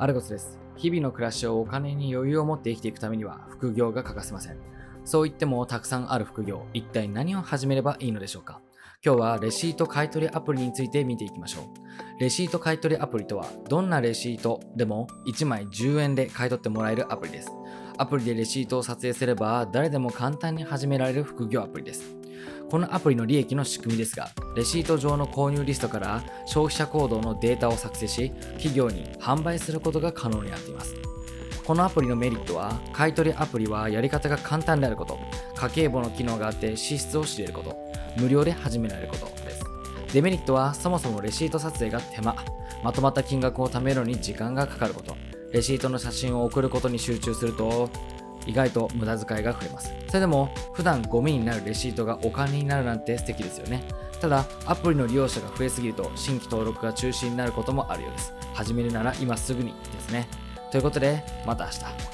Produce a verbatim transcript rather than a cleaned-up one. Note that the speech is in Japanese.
アルゴスです。日々の暮らしをお金に余裕を持って生きていくためには副業が欠かせません。そう言ってもたくさんある副業、一体何を始めればいいのでしょうか。今日はレシート買取アプリについて見ていきましょう。レシート買取アプリとは、どんなレシートでもいちまいじゅうえんで買い取ってもらえるアプリです。アプリでレシートを撮影すれば誰でも簡単に始められる副業アプリです。このアプリの利益の仕組みですが、レシート上の購入リストから消費者行動のデータを作成し、企業に販売することが可能になっています。このアプリのメリットは、買取アプリはやり方が簡単であること、家計簿の機能があって支出を知れること、無料で始められることです。デメリットは、そもそもレシート撮影が手間、まとまった金額を貯めるのに時間がかかること、レシートの写真を送ることに集中すると、意外と無駄遣いが増えます。それでも普段ゴミになるレシートがお金になるなんて素敵ですよね。ただアプリの利用者が増えすぎると新規登録が中止になることもあるようです。始めるなら今すぐにですね。ということでまた明日。